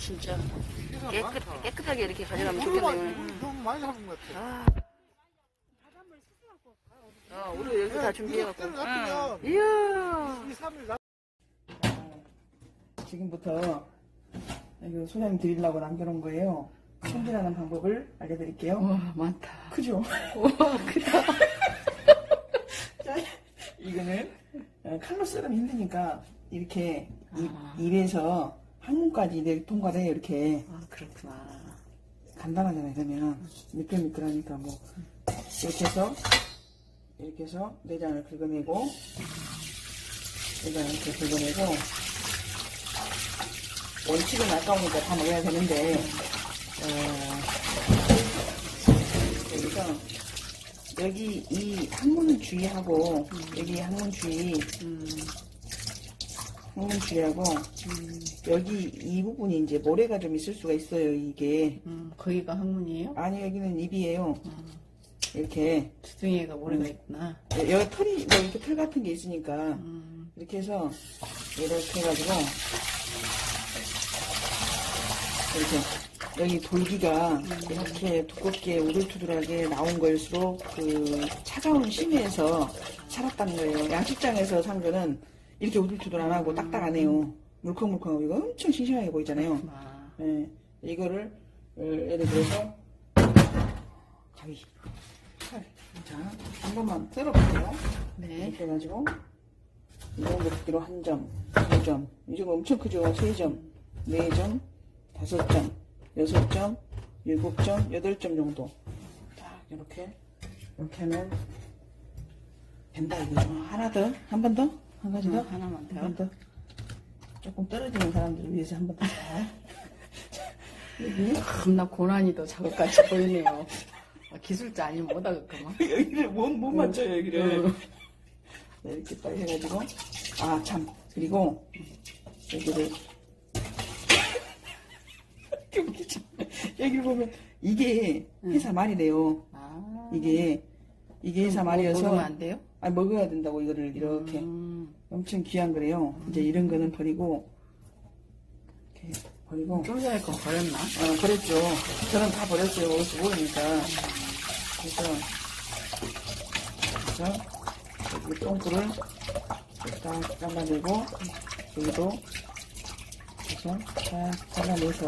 진짜 깨끗하게 이렇게 가져가면 좋겠네요. 너무 많이 잡은 것 같아. 우리 여기서 다 준비해갖고. 같으면 이야. 2, 3일 나. 지금부터 이거 소장님 드리려고 남겨놓은 거예요. 손질하는 방법을 알려드릴게요. 와, 많다. 크죠? 와, 크다. 자, 이거는 칼로 썰으면 힘드니까 이렇게 입에서 항문까지 이렇게 통과를 해요. 이렇게 아, 그렇구나. 간단하잖아요. 그러면 미끌미끌하니까 뭐 이렇게 해서 내장을 긁어내고 내장을 이렇게 긁어내고 원칙은 아까우니까 다 먹어야 되는데 여기서 여기 이 항문 주위하고 여기 항문 주위하고 여기 이 부분이 이제 모래가 좀 있을 수가 있어요. 이게 거기가 항문이에요? 아니 여기는 입이에요. 이렇게 주둥이가 모래가 있구나. 여기 털이 뭐 이렇게 털 같은 게 있으니까 이렇게 해서 이렇게 해가지고 이렇게 여기 돌기가 이렇게 두껍게 우둘투둘하게 나온 거일수록 그 차가운 심해에서 살았다는 거예요. 양식장에서 산 거는 이렇게 우둘투둘 안 하고 딱딱 안 해요. 물컹물컹하고 이거 엄청 싱싱하게 보이잖아요. 예, 이거를 예를 들어서 가위 칼. 자, 한 번만 썰어볼게요. 네. 이렇게 해가지고 이 정도 크기로 1점, 2점, 이 정도 엄청 크죠? 3점, 4점, 5점, 6점, 7점, 8점 정도. 딱 이렇게 하면 된다 이거죠. 하나 더, 한 번 더, 한 가지 더, 하나만 더. 한 번 더. 조금 떨어지는 사람들을 위해서 한 번 더. 여기 겁나 고난이 더 작업까지 보이네요. 기술자 아니면 못하겠구만. 여기를 못 맞춰요 여기를. 네, 이렇게 딱 해가지고 참 그리고 여기를 여기를 보면 이게 회사 말이래요. 이게 회사 말이어서 먹으면 안 돼요? 아니 먹어야 된다고 이거를 이렇게 엄청 귀한 거래요. 이제 이런 거는 버리고 이렇게 버리고 좀 전에 거 버렸나? 버렸죠. 저는 다 버렸어요. 어디서 모르니까. 그래서 여기 똥불을 딱 잘라내고 여기도 그래서 딱 잘라내서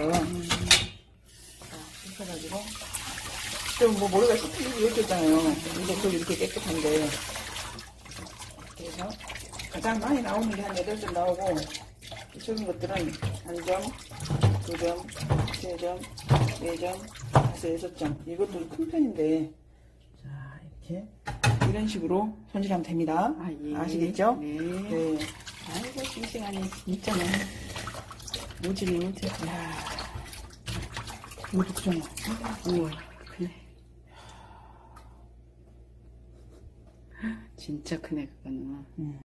씻어가지고 좀 뭐 모래가 씻기고 이렇게 있잖아요. 이것도 이렇게 깨끗한데 그래서 가장 많이 나오는 게 한 8점 나오고 적은 것들은 1점, 2점, 3점, 4점, 5, 6점. 이것도 큰 편인데 자 이렇게 이런 식으로 손질하면 됩니다. 예. 아시겠죠? 네. 네. 아이고 싱싱하니 있잖아. 모질이 모질. 이것도 크잖아. 우와 크네. 진짜 크네 그거는.